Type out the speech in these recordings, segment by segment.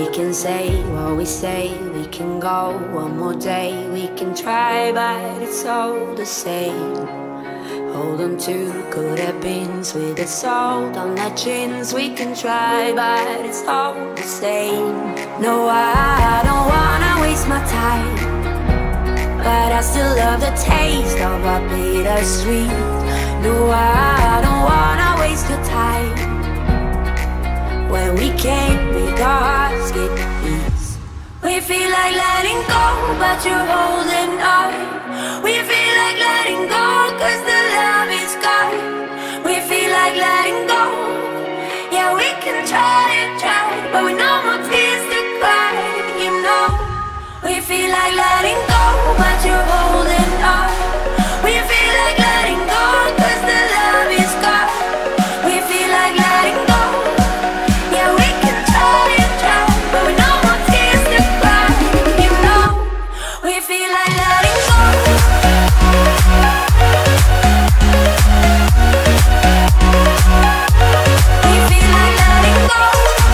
We can say what we say, we can go one more day, we can try, but it's all the same. Hold on to could have beens with the salt on our chins. We can try, but it's all the same. No, I don't wanna waste my time, but I still love the taste of our bittersweet. No, I don't wanna waste your time when we can't make our hearts get peace. We feel like letting go, but you're holding on. We feel like letting go, cause the love is gone. We feel like letting go, yeah, we can try and try, but with no more tears to cry, you know. We feel like letting go, but you're holding on. We feel like letting go, cause the love is gone. We feel like letting go, yeah, we can try and try, but with no more tears to cry, you know. We feel like letting go. We feel like letting go.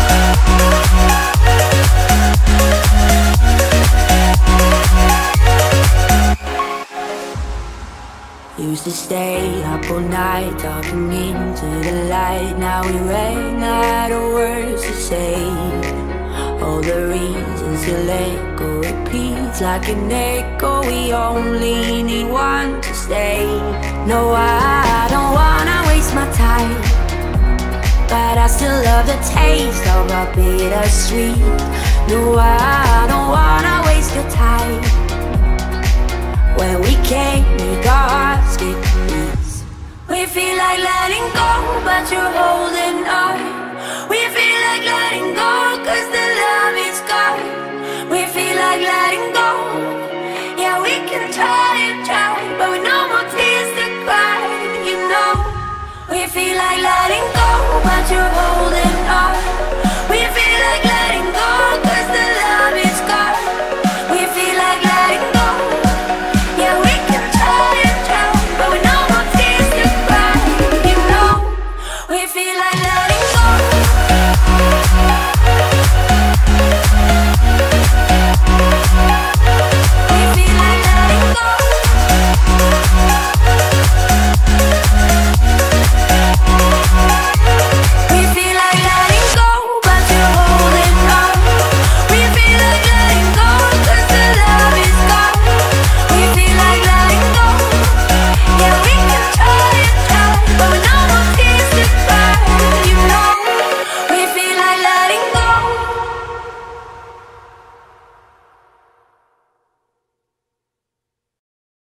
Used to stay up all night, talking into the light. Now we ran out of words to say. All the reasons to let go repeats like an echo. We only need one to stay. No, I don't wanna waste my time, but I still love the taste of our bittersweet. No, I don't wanna waste your time when we can't make our hearts get peace. We feel like letting go, but you're holding on. We feel like letting go, cause the love is gone. We feel like letting go, yeah, we can try and try, but with no more tears to cry, you know. We feel like letting go, but you're